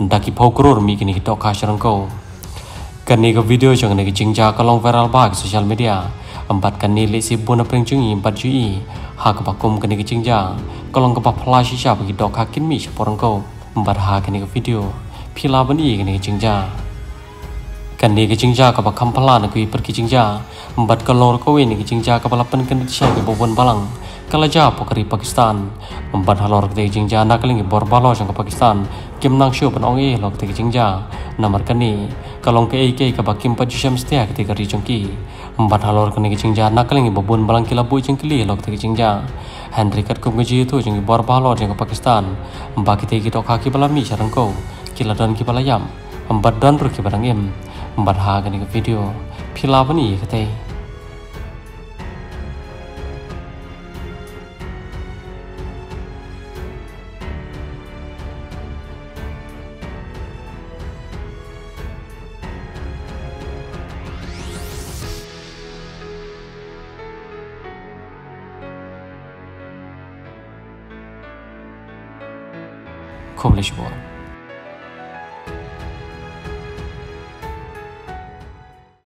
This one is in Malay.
daki pokror mi kini kita kasarangko kani ke video jangan ni jingja kalong viral bag sosial media empat kani lesi bona pringcungi empat jui hak bakum kani ke jingja kalong ke flash siapa kita kakin mi seporangko empat hak kani ke video pila bani kani ke jingja kani ke jingja ke kampala nak pergi jingja empat kalor kowe ni ke jingja ke balapan kani siapa ke bobon balang kalaja pokari Pakistan empat halor ke jingja nak lingi bor balos ke Pakistan kim nang show penong lok ke jingja namar kani kalong ke AK ke bakim pajusam setia ketika ricongki empat halor kani ke jingja nak lingi bobon balang kila boy jengkili lok ke jingja Henry kat kum gaji itu jengi bor balos ke Pakistan empat kita kaki balami sarangko kila dan ki balayam empat dan ru ki barangim empat ha kani ke video pila bani kete Koblish War.